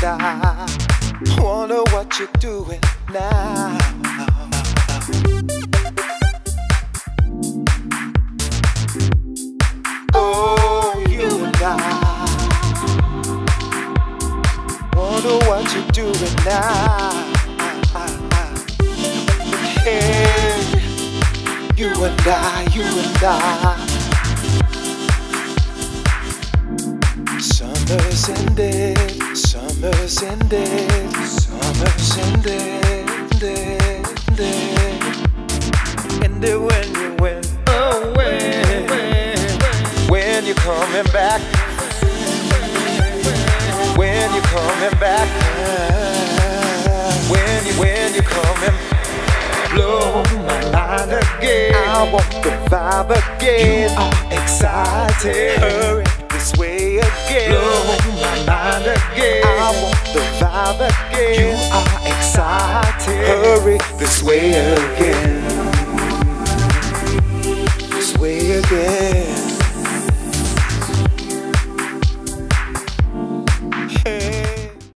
I wonder what you're doing now. Oh, you and I wonder what you're doing now. Hey, you and I, you and I. Summer's ended, summer's ended, summer's ended, ended. Ended when you went away. When you coming back? When you coming back? When you coming? Blow my mind again. I want the vibe again. You are excited. Hurry this way again. Blow my mind again. I want the vibe again. You are excited. Hurry this way again.